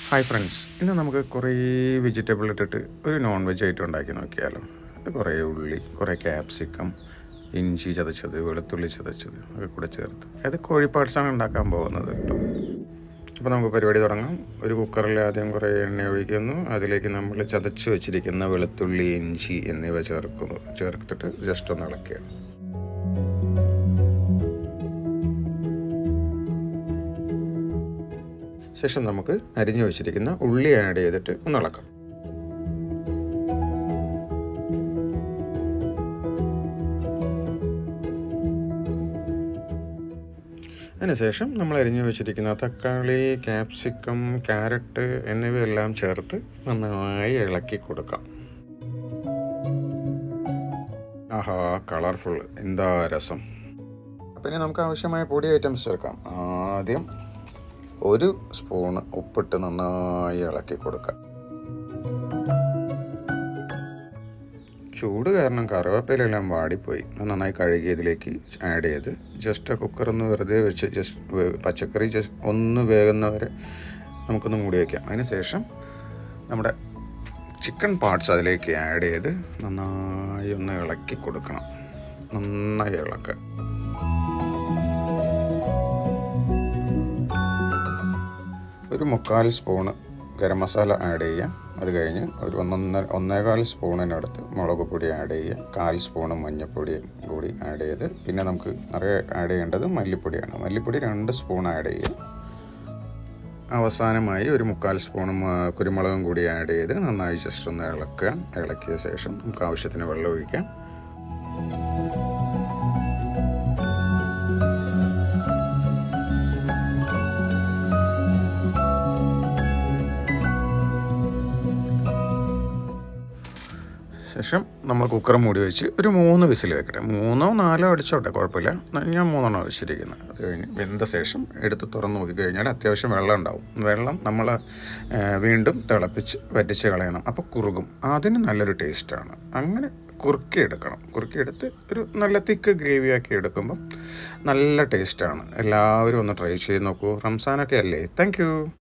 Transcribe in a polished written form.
Hi friends, ഇന്ന് നമുക്ക് കുറേ വെജിറ്റബിൾ ഇട്ടിട്ട് ഒരു നോൺ വെജ് ഐറ്റം ഉണ്ടാക്കി നോക്കിയാലോ. കുറേ ഉള്ളി, കുറേ ക്യാപ്സിക്കം, ഇഞ്ചി ചതച്ചത്, വെളുത്തുള്ളി ചതച്ചത് ഒക്കെ കൂടെ ചേർത്ത് അത് കോഴി പാർട്സാണ് ഉണ്ടാക്കാൻ പോകുന്നത് കേട്ടോ. അപ്പോൾ നമുക്ക് പരിപാടി തുടങ്ങാം. ഒരു കുക്കറിൽ ആദ്യം കുറേ എണ്ണ ഒഴിക്കുന്നു. അതിലേക്ക് നമ്മൾ ചതച്ച് വെച്ചിരിക്കുന്ന വെളുത്തുള്ളി, ഇഞ്ചി എന്നിവ ചേർത്തിട്ട് ജസ്റ്റ് ഒന്ന് ഇളക്കുക. ശേഷം നമുക്ക് അരിഞ്ഞു വെച്ചിരിക്കുന്ന ഉള്ളി ആഡ് ചെയ്തിട്ട് ഒന്ന് ഇളക്കാം. അതിനുശേഷം നമ്മൾ അരിഞ്ഞു വെച്ചിരിക്കുന്ന തക്കാളി, ക്യാപ്സിക്കം, ക്യാരറ്റ് എന്നിവയെല്ലാം ചേർത്ത് നന്നായി ഇളക്കി കൊടുക്കാം. ആഹാ, കളർഫുൾ, എന്താ രസം! അപ്പം ഇനി നമുക്ക് ആവശ്യമായ പൊടി ഐറ്റംസ് ചേർക്കാം. ആദ്യം ഒരു സ്പൂണ് ഉപ്പിട്ട് നന്നായി ഇളക്കി കൊടുക്കാം. ചൂട് കാരണം കറിവേപ്പിലെല്ലാം വാടിപ്പോയി. നന്നായി കഴുകി ഇതിലേക്ക് ആഡ് ചെയ്ത് ജസ്റ്റ് കുക്കറൊന്ന് വെറുതെ വെച്ച് പച്ചക്കറി ഒന്ന് വേകുന്നവരെ നമുക്കൊന്ന് മൂടി വയ്ക്കാം. അതിനുശേഷം നമ്മുടെ ചിക്കൻ പാർട്സ് അതിലേക്ക് ആഡ് ചെയ്ത് നന്നായി ഒന്ന് ഇളക്കി കൊടുക്കണം. നന്നായി ഇളക്കുക. ഒരു 3/4 സ്പൂണ് ഗരം മസാല ആഡ് ചെയ്യാം. അത് കഴിഞ്ഞ് ഒരു 1.25 സ്പൂണിനടുത്ത് മുളക് പൊടി ആഡ് ചെയ്യുക. 1/4 സ്പൂണ് മഞ്ഞൾപ്പൊടി കൂടി ആഡ് ചെയ്ത് പിന്നെ നമുക്ക് നിറയെ ആഡ് ചെയ്യേണ്ടത് മല്ലിപ്പൊടിയാണ്. മല്ലിപ്പൊടി 2 സ്പൂൺ ആഡ് ചെയ്യുക. അവസാനമായി ഒരു 3/4 സ്പൂണ് കുരുമുളകും കൂടി ആഡ് ചെയ്ത് നന്നായി ജസ്റ്റ് ഒന്ന് ഇളക്കുക. ഇളക്കിയ ശേഷം നമുക്ക് ആവശ്യത്തിന് വെള്ളം ഒഴിക്കാം. ശേഷം നമ്മൾ കുക്കർ മൂടി വെച്ച് ഒരു 3 വിസിൽ വെക്കട്ടെ. 3 or 4 അടിച്ചോട്ടെ, കുഴപ്പമില്ല. ഞാൻ 3 വെച്ചിരിക്കുന്നത്. അത് കഴിഞ്ഞ് വെന്ത ശേഷം എടുത്ത് തുറന്ന് നോക്കിക്കഴിഞ്ഞാൽ അത്യാവശ്യം വെള്ളം ഉണ്ടാവും. വെള്ളം നമ്മൾ വീണ്ടും തിളപ്പിച്ച് വറ്റിച്ച് കളയണം. അപ്പോൾ കുറുകും. അതിന് നല്ലൊരു ടേസ്റ്റാണ്. അങ്ങനെ കുറുക്കിയെടുക്കണം. കുറുക്കിയെടുത്ത് ഒരു നല്ല തിക്ക് ഗ്രേവിയാക്കി എടുക്കുമ്പം നല്ല ടേസ്റ്റാണ്. എല്ലാവരും ഒന്ന് ട്രൈ ചെയ്ത് നോക്കൂ. റംസാനൊക്കെ അല്ലേ. Thank U.